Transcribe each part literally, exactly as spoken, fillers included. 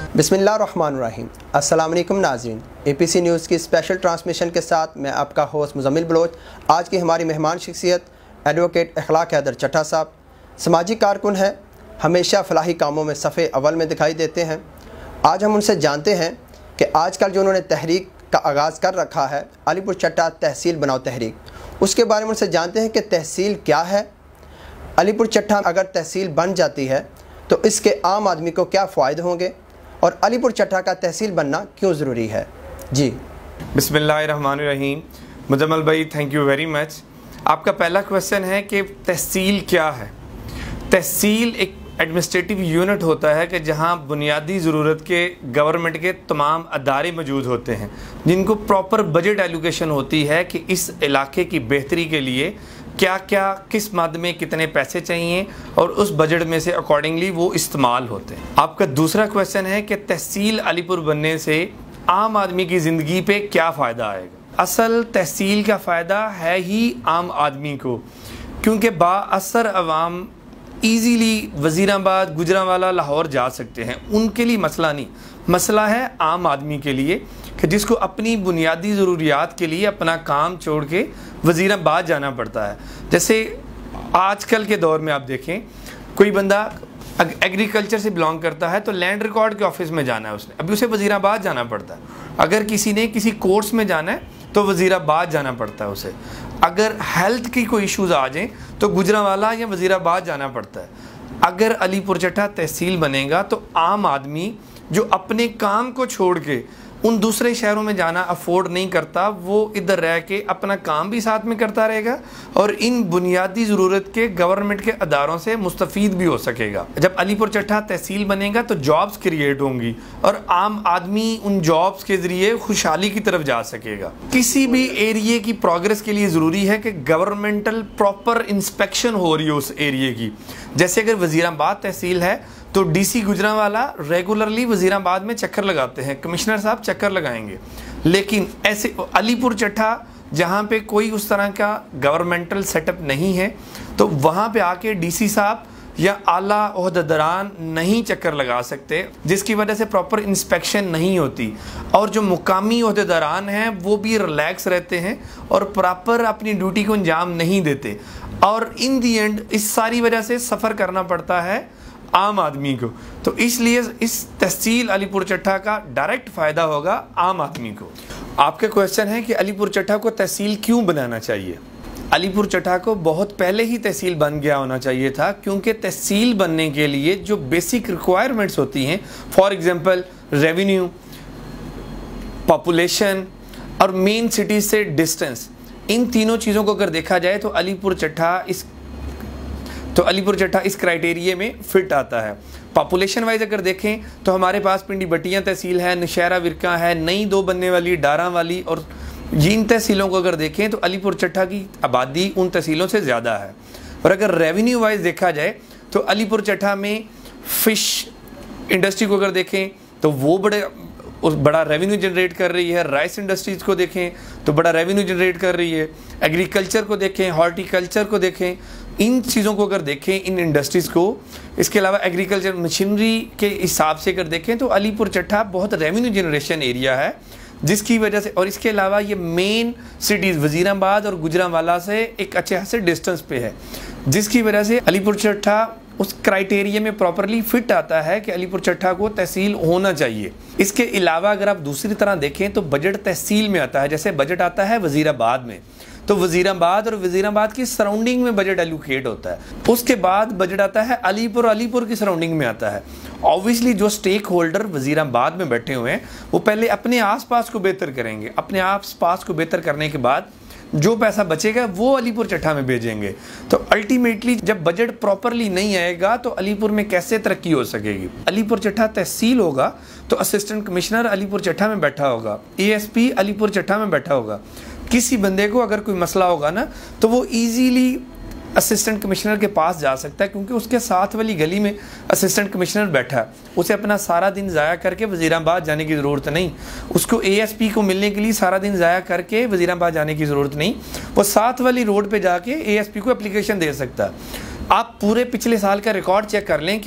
बिस्मिल्लाहिर्रहमानिर्रहीम। अस्सलाम वालेकुम नाज़रीन, एपीसी न्यूज़ की स्पेशल ट्रांसमिशन के साथ मैं आपका होस्ट मुज़म्मिल बलोच। आज की हमारी मेहमान शख्सियत एडवोकेट अखलाक हैदर चट्टा साहब समाजी कारकुन हैं, हमेशा फलाही कामों में सफ़े अव्वल में दिखाई देते हैं। आज हम उनसे जानते हैं कि आजकल जो उन्होंने तहरीक का आगाज़ कर रखा है, अलीपुर चट्टा तहसील बनाओ तहरीक, उसके बारे में उनसे जानते हैं कि तहसील क्या है, अलीपुर चट्टा अगर तहसील बन जाती है तो इसके आम आदमी को क्या फ़ायदे होंगे और अलीपुर चट्टा का तहसील बनना क्यों ज़रूरी है। जी बिस्मिल्लाहिर्रहमानिर्रहीम। मुजम्मल भाई, थैंक यू वेरी मच। आपका पहला क्वेश्चन है कि तहसील क्या है। तहसील एक एडमिनिस्ट्रेटिव यूनिट होता है कि जहां बुनियादी ज़रूरत के गवर्नमेंट के तमाम अदारे मौजूद होते हैं, जिनको प्रॉपर बजट एलोकेशन होती है कि इस इलाके की बेहतरी के लिए क्या क्या किस मद में कितने पैसे चाहिए और उस बजट में से अकॉर्डिंगली वो इस्तेमाल होते हैं। आपका दूसरा क्वेश्चन है कि तहसील अलीपुर बनने से आम आदमी की ज़िंदगी पे क्या फ़ायदा आएगा। असल तहसील का फ़ायदा है ही आम आदमी को, क्योंकि बाअसर अवाम ईज़ीली वज़ीराबाद, गुजरांवाला, लाहौर जा सकते हैं। उनके लिए मसला नहीं, मसला है आम आदमी के लिए कि जिसको अपनी बुनियादी ज़रूरियात के लिए अपना काम छोड़ के वज़ीराबाद जाना पड़ता है। जैसे आजकल के दौर में आप देखें, कोई बंदा एग्रीकल्चर से बिलोंग करता है तो लैंड रिकॉर्ड के ऑफिस में जाना है उसने, अभी उसे वज़ीराबाद जाना पड़ता है। अगर किसी ने किसी कोर्स में जाना है तो वज़ीराबाद जाना पड़ता है उसे। अगर हेल्थ की कोई इश्यूज़ आ जाएँ तो गुजरांवाला या वज़ीराबाद जाना पड़ता है। अगर अलीपुर चट्टा तहसील बनेगा तो आम आदमी जो अपने काम को छोड़ के उन दूसरे शहरों में जाना अफोर्ड नहीं करता, वो इधर रह के अपना काम भी साथ में करता रहेगा और इन बुनियादी ज़रूरत के गवर्नमेंट के अदारों से मुस्तफ़ीद भी हो सकेगा। जब अलीपुर चट्टा तहसील बनेगा तो जॉब्स क्रिएट होंगी और आम आदमी उन जॉब्स के ज़रिए खुशहाली की तरफ जा सकेगा। किसी भी एरिए की प्रोग्रेस के लिए ज़रूरी है कि गवर्नमेंटल प्रॉपर इंस्पेक्शन हो रही हो उस एरिए की। जैसे अगर वज़ीराबाद तहसील है तो डीसी गुजरांवाला रेगुलरली वज़ीराबाद में चक्कर लगाते हैं, कमिश्नर साहब चक्कर लगाएंगे। लेकिन ऐसे अलीपुर चट्टा जहाँ पे कोई उस तरह का गवर्नमेंटल सेटअप नहीं है तो वहाँ पे आके डीसी साहब या आला ओहदेदारान नहीं चक्कर लगा सकते, जिसकी वजह से प्रॉपर इंस्पेक्शन नहीं होती और जो मुकामी ओहदेदारान हैं वो भी रिलैक्स रहते हैं और प्रॉपर अपनी ड्यूटी को अंजाम नहीं देते और इन दी एंड इस सारी वजह से सफ़र करना पड़ता है आम आदमी को। तो इसलिए इस तहसील अलीपुर चट्टा का डायरेक्ट फ़ायदा होगा आम आदमी को। आपका क्वेश्चन है कि अलीपुर चट्टा को तहसील क्यों बनाना चाहिए। अलीपुर चट्टा को बहुत पहले ही तहसील बन गया होना चाहिए था, क्योंकि तहसील बनने के लिए जो बेसिक रिक्वायरमेंट्स होती हैं, फॉर एग्जांपल रेवेन्यू, पॉपुलेशन और मेन सिटी से डिस्टेंस, इन तीनों चीज़ों को अगर देखा जाए तो अलीपुर चट्टा इस तो अलीपुर चट्टा इस क्राइटेरिया में फिट आता है। पॉपुलेशन वाइज अगर देखें तो हमारे पास पिंडी बटियाँ तहसील है, नौशहरा विरका है, नई दो बनने वाली डारा वाली, और इन तहसीलों को अगर देखें तो अलीपुर चट्टा की आबादी उन तहसीलों से ज़्यादा है। और अगर रेवेन्यू वाइज देखा जाए तो अलीपुर चट्टा में फ़िश इंडस्ट्री को अगर देखें तो वो बड़े उस बड़ा रेवेन्यू जनरेट कर रही है। राइस इंडस्ट्रीज़ को देखें तो बड़ा रेवेन्यू जनरेट कर रही है। एग्रीकल्चर को देखें, हॉर्टिकल्चर को देखें, इन चीज़ों को अगर देखें, इन इंडस्ट्रीज़ को, इसके अलावा एग्रीकल्चर मशीनरी के हिसाब से अगर देखें तो अलीपुर चट्टा बहुत रेवेन्यू जनरेशन एरिया है, जिसकी वजह से, और इसके अलावा ये मेन सिटीज़ वज़ीराबाद और गुजरांवाला से एक अच्छे खासे डिस्टेंस पे है, जिसकी वजह से अलीपुर चट्टा उस क्राइटेरिया में प्रॉपरली फिट आता है कि अलीपुर चट्टा को तहसील होना चाहिए। इसके अलावा अगर आप दूसरी तरह देखें तो बजट तहसील में आता है। जैसे बजट आता है वज़ीराबाद में तो वज़ीराबाद और वज़ीराबाद की सराउंडिंग में बजट एलोकेट होता है। उसके बाद बजट आता है अलीपुर, अलीपुर की सराउंडिंग में आता है। ऑब्वियसली जो स्टेक होल्डर वज़ीराबाद में बैठे हुए हैं वो पहले अपने आसपास को बेहतर करेंगे, अपने आसपास को बेहतर करने के बाद जो पैसा बचेगा वो अलीपुर चट्टा में भेजेंगे। तो अल्टीमेटली जब बजट प्रॉपरली नहीं आएगा तो अलीपुर में कैसे तरक्की हो सकेगी। अलीपुर चट्टा तहसील होगा तो असिस्टेंट कमिश्नर अलीपुर चट्टा में बैठा होगा, एएसपी अलीपुर चट्टा में बैठा होगा। किसी बंदे को अगर कोई मसला होगा ना तो वो इजीली असिस्टेंट कमिश्नर के पास जा सकता है, क्योंकि उसके साथ वाली गली में असिस्टेंट कमिश्नर बैठा है। उसे अपना सारा दिन ज़ाया करके वज़ीराबाद जाने की ज़रूरत नहीं, उसको एएसपी को मिलने के लिए सारा दिन ज़ाया करके वज़ीराबाद जाने की ज़रूरत नहीं, वो साथ वाली रोड पे जाके एएसपी को एप्लीकेशन दे सकता है। आप पूरे पिछले साल का रिकॉर्ड चेक कर लें कि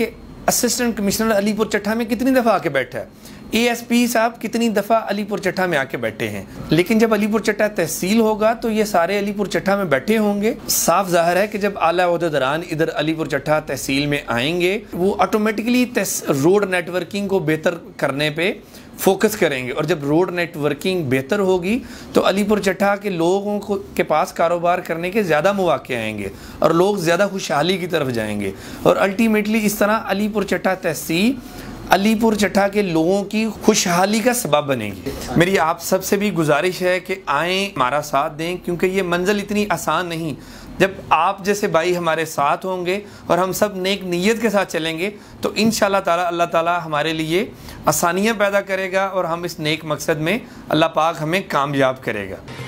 असिस्टेंट कमिश्नर अलीपुर चट्ठा में कितनी दफ़ा आके बैठा है, एएसपी साहब कितनी दफ़ा अलीपुर चट्ठा में आके बैठे हैं। लेकिन जब अलीपुर चट्ठा तहसील होगा तो ये सारे अलीपुर चट्ठा में बैठे होंगे। साफ जाहिर है कि जब आला ओहदेदारान इधर अलीपुर चट्ठा तहसील में आएंगे वो ऑटोमेटिकली रोड नेटवर्किंग को बेहतर करने पे फोकस करेंगे, और जब रोड नेटवर्किंग बेहतर होगी तो अलीपुर चट्ठा के लोगों को के पास कारोबार करने के ज़्यादा मौके आएंगे और लोग ज़्यादा खुशहाली की तरफ जाएंगे, और अल्टीमेटली इस तरह अलीपुर चट्ठा तहसील अलीपुर चट्ठा के लोगों की खुशहाली का सबब बनेगी। मेरी आप सबसे भी गुजारिश है कि आएँ, हमारा साथ दें, क्योंकि ये मंजिल इतनी आसान नहीं। जब आप जैसे भाई हमारे साथ होंगे और हम सब नेक नीयत के साथ चलेंगे तो इंशाल्लाह ताला अल्लाह ताला हमारे लिए आसानियाँ पैदा करेगा और हम इस नेक मकसद में अल्लाह पाक हमें कामयाब करेगा।